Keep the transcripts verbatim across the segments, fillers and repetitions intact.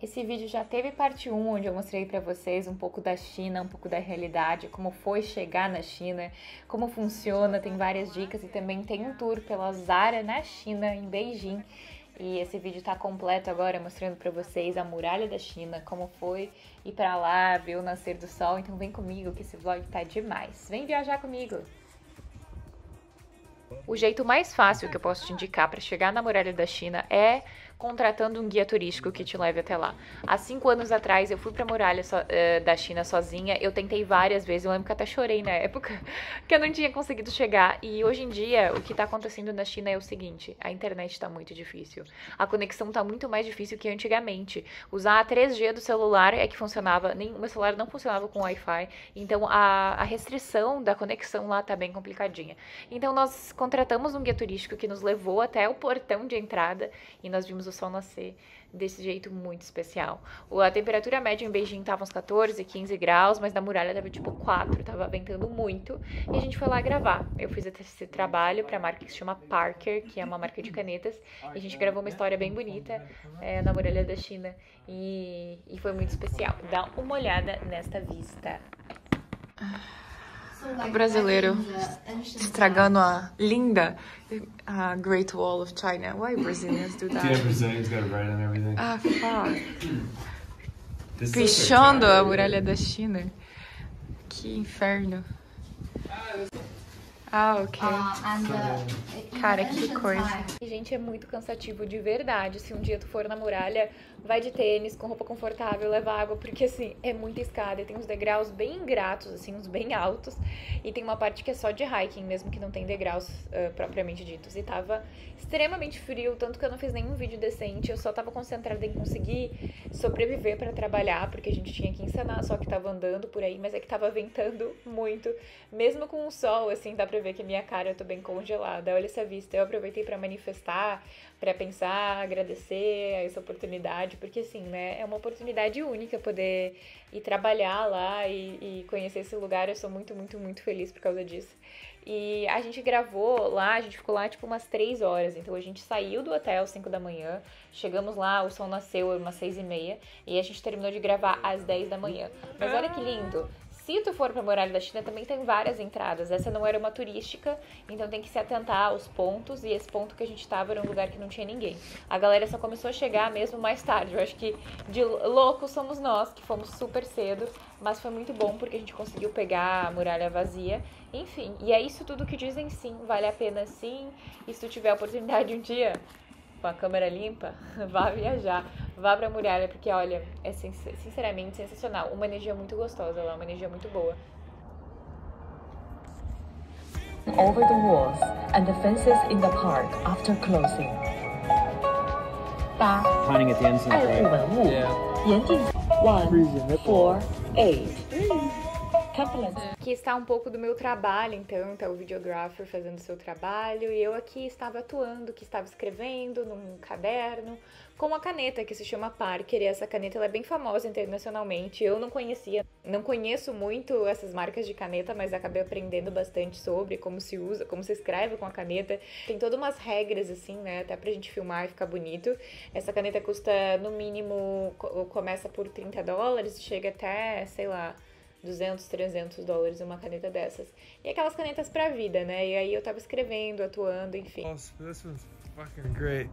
Esse vídeo já teve parte um, onde eu mostrei pra vocês um pouco da China, um pouco da realidade, como foi chegar na China, como funciona, tem várias dicas e também tem um tour pela Zara na China, em Beijing. E esse vídeo tá completo agora, mostrando pra vocês a muralha da China, como foi ir pra lá, ver o nascer do sol. Então vem comigo que esse vlog tá demais. Vem viajar comigo! O jeito mais fácil que eu posso te indicar para chegar na muralha da China é contratando um guia turístico que te leve até lá. Há cinco anos atrás eu fui para a muralha so, uh, da China sozinha, eu tentei várias vezes, eu lembro que até chorei na época, que eu não tinha conseguido chegar. E hoje em dia o que está acontecendo na China é o seguinte, a internet está muito difícil, a conexão está muito mais difícil que antigamente. Usar a três G do celular é que funcionava, nem, o meu celular não funcionava com Wi-Fi, então a, a restrição da conexão lá está bem complicadinha. Então nós contratamos um guia turístico que nos levou até o portão de entrada e nós vimos o sol nascer desse jeito muito especial. A temperatura média em Beijing tava uns quatorze, quinze graus, mas na muralha tava tipo quatro, tava ventando muito, e a gente foi lá gravar. Eu fiz esse trabalho pra marca que se chama Parker, que é uma marca de canetas, e a gente gravou uma história bem bonita é, na muralha da China, e, e foi muito especial. Dá uma olhada nesta vista. O brasileiro estragando a linda a Great Wall of China. Why Brazilians do that? Yeah, Brazilians got it right on everything. Ah, fuck. Pichando a muralha da China. Que inferno. Ah, ok. Cara, que coisa. E, gente, é muito cansativo de verdade. Se um dia tu for na muralha, vai de tênis, com roupa confortável, leva água, porque, assim, é muita escada. E tem uns degraus bem ingratos, assim, uns bem altos. E tem uma parte que é só de hiking, mesmo que não tem degraus uh, propriamente ditos. E tava extremamente frio, tanto que eu não fiz nenhum vídeo decente. Eu só tava concentrada em conseguir sobreviver pra trabalhar, porque a gente tinha que encenar, só que tava andando por aí, mas é que tava ventando muito. Mesmo com o sol, assim, dá pra ver que a minha cara, eu tô bem congelada. Olha essa vista. Eu aproveitei pra manifestar, pra pensar, agradecer a essa oportunidade, porque assim, né, é uma oportunidade única poder ir trabalhar lá e, e conhecer esse lugar. Eu sou muito, muito, muito feliz por causa disso. E a gente gravou lá, a gente ficou lá tipo umas três horas, então a gente saiu do hotel às cinco da manhã, chegamos lá, o sol nasceu umas seis e meia, e a gente terminou de gravar às dez da manhã. Mas olha que lindo! Se tu for pra muralha da China, também tem várias entradas. Essa não era uma turística, então tem que se atentar aos pontos. E esse ponto que a gente tava era um lugar que não tinha ninguém. A galera só começou a chegar mesmo mais tarde. Eu acho que de loucos somos nós, que fomos super cedo. Mas foi muito bom, porque a gente conseguiu pegar a muralha vazia. Enfim, e é isso tudo que dizem sim. Vale a pena sim. E se tu tiver a oportunidade um dia, com a câmera limpa, vá viajar, vá pra muralha, porque olha, é sinceramente sensacional, uma energia muito gostosa lá, uma energia muito boa. Over the walls and the fences in the park after closing. 八 Pointing at the ensign, 爱护文物 严禁 one four eight Que está um pouco do meu trabalho, então, tá o videographer fazendo seu trabalho, e eu aqui estava atuando, que estava escrevendo num caderno, com uma caneta que se chama Parker, e essa caneta ela é bem famosa internacionalmente. Eu não conhecia, não conheço muito essas marcas de caneta, mas acabei aprendendo bastante sobre como se usa, como se escreve com a caneta. Tem todas umas regras, assim, né, até pra gente filmar e ficar bonito. Essa caneta custa, no mínimo, começa por trinta dólares e chega até, sei lá, duzentos, trezentos dólares uma caneta dessas. E aquelas canetas pra vida, né? E aí eu tava escrevendo, atuando, enfim. This one's fucking great.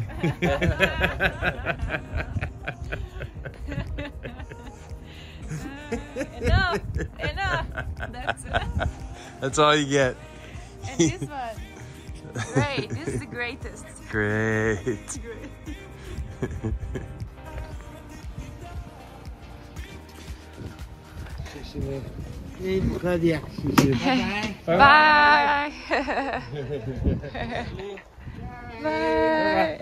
Enough! Enough! That's it. That's all you get. And this one. Great. This is the greatest. Great. Great. Bye. Bye.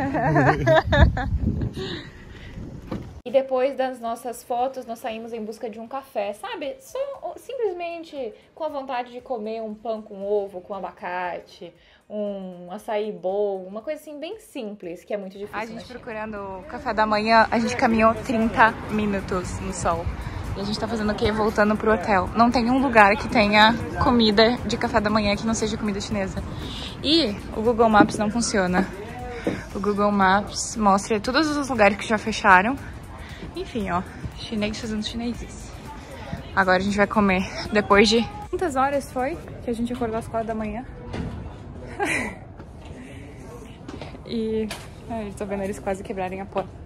E depois das nossas fotos, nós saímos em busca de um café, sabe? Só simplesmente com a vontade de comer um pão com ovo, com abacate, um açaí bowl, uma coisa assim bem simples, que é muito difícil. A gente procurando o café da manhã, a gente caminhou trinta minutos no sol. E a gente tá fazendo o quê? Voltando pro hotel. Não tem um lugar que tenha comida de café da manhã que não seja comida chinesa. E o Google Maps não funciona. O Google Maps mostra todos os lugares que já fecharam. Enfim, ó, chinês fazendo chineses. Agora a gente vai comer depois de... Quantas horas foi que a gente acordou às quatro da manhã? E... Ai, tô vendo eles quase quebrarem a porta.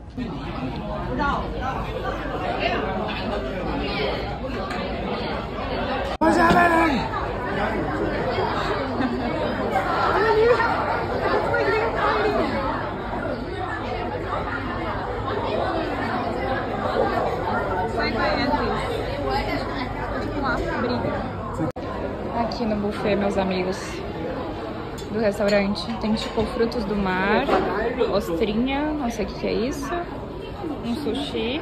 Aqui no buffet, meus amigos, do restaurante, tem tipo frutos do mar, ostrinha, não sei o que, que é isso, um sushi,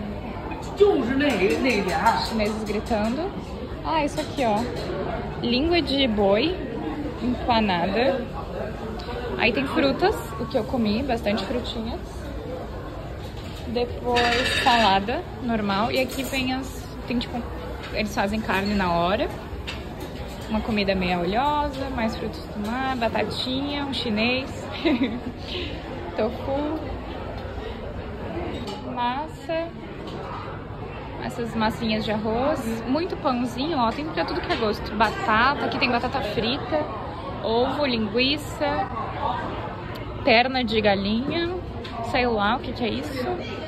chineses gritando. Ah, isso aqui, ó, língua de boi empanada. Aí tem frutas, o que eu comi, bastante frutinhas. Depois salada normal. E aqui vem as... Tem tipo... Eles fazem carne na hora. Uma comida meio oleosa, mais frutos do mar, batatinha, um chinês, tofu, massa, essas massinhas de arroz, muito pãozinho, ó, tem pra tudo que é gosto. Batata, aqui tem batata frita, ovo, linguiça, perna de galinha, sei lá o que que é isso.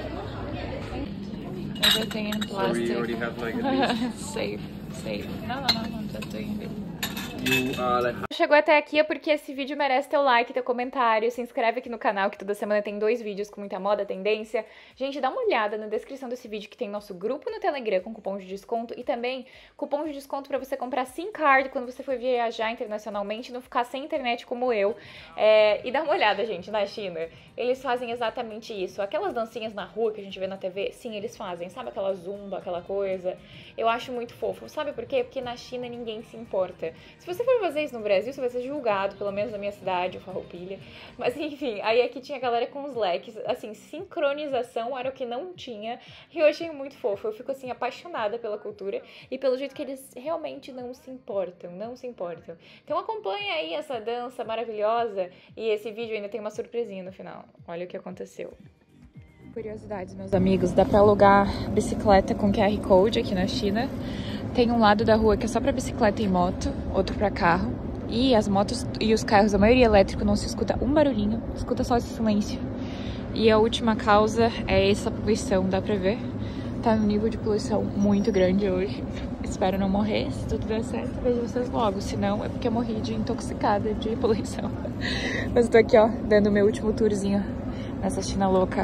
Everything in plastic. So we already have like at least... Safe, safe. Não, não, não, não, tá doing You are like... Chegou até aqui é porque esse vídeo merece teu like, teu comentário, se inscreve aqui no canal que toda semana tem dois vídeos com muita moda, tendência. Gente, dá uma olhada na descrição desse vídeo que tem nosso grupo no Telegram com cupom de desconto e também cupom de desconto pra você comprar SIM card quando você for viajar internacionalmente e não ficar sem internet como eu. É, e dá uma olhada, gente, na China. Eles fazem exatamente isso. Aquelas dancinhas na rua que a gente vê na T V, sim, eles fazem. Sabe aquela zumba, aquela coisa? Eu acho muito fofo. Sabe por quê? Porque na China ninguém se importa. Se você for fazer isso no Brasil, você vai ser julgado, pelo menos na minha cidade, o Farroupilha. Mas enfim, aí aqui tinha a galera com os leques, assim, sincronização era o que não tinha. E eu achei muito fofo. Eu fico, assim, apaixonada pela cultura e pelo jeito que eles realmente não se importam, não se importam. Então acompanha aí essa dança maravilhosa e esse vídeo ainda tem uma surpresinha no final. Olha o que aconteceu. Curiosidades, meus amigos, dá pra alugar bicicleta com Q R Code aqui na China. Tem um lado da rua que é só pra bicicleta e moto, outro pra carro. E as motos e os carros, a maioria elétrico, não se escuta um barulhinho, escuta só esse silêncio. E a última causa é essa poluição, dá pra ver? Tá num nível de poluição muito grande hoje. Espero não morrer, se tudo der certo, vejo vocês logo. Se não, é porque eu morri de intoxicada de poluição. Mas eu tô aqui, ó, dando o meu último tourzinho nessa China louca.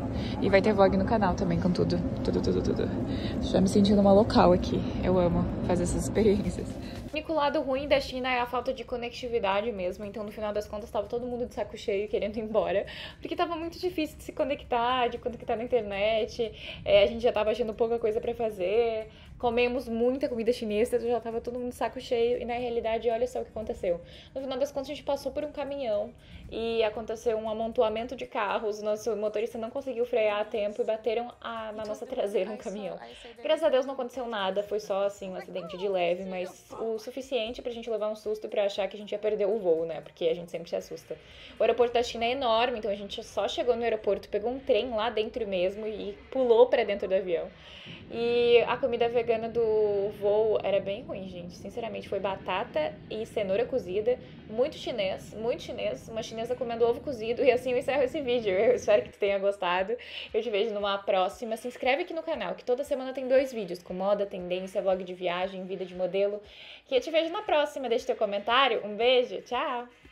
E vai ter vlog no canal também com tudo, tudo, tudo, tudo. Já me sentindo uma local aqui. Eu amo fazer essas experiências. O único lado ruim da China é a falta de conectividade mesmo. Então, no final das contas, tava todo mundo de saco cheio querendo ir embora. Porque tava muito difícil de se conectar, de conectar na internet. É, a gente já tava achando pouca coisa pra fazer. Comemos muita comida chinesa, já tava todo mundo de saco cheio. E na realidade, olha só o que aconteceu. No final das contas, a gente passou por um caminhão e aconteceu um amontoamento de carros. O nosso motorista não conseguiu frear a tempo e bateram a, na nossa traseira um caminhão. Graças a Deus não aconteceu nada, foi só assim um acidente de leve, mas o suficiente pra gente levar um susto e pra achar que a gente ia perder o voo, né? Porque a gente sempre se assusta. O aeroporto da China é enorme, então a gente só chegou no aeroporto, pegou um trem lá dentro mesmo e pulou pra dentro do avião. E a comida vegana do voo era bem ruim, gente. Sinceramente, foi batata e cenoura cozida, muito chinês, muito chinês. Uma chinesa comendo ovo cozido. E assim eu encerro esse vídeo. Eu espero que tu tenha gostado. Eu te vejo numa próxima. Se inscreve aqui no canal, que toda semana tem dois vídeos com moda, tendência, vlog de viagem, vida de modelo. Que eu te vejo na próxima. Deixa teu comentário. Um beijo, tchau!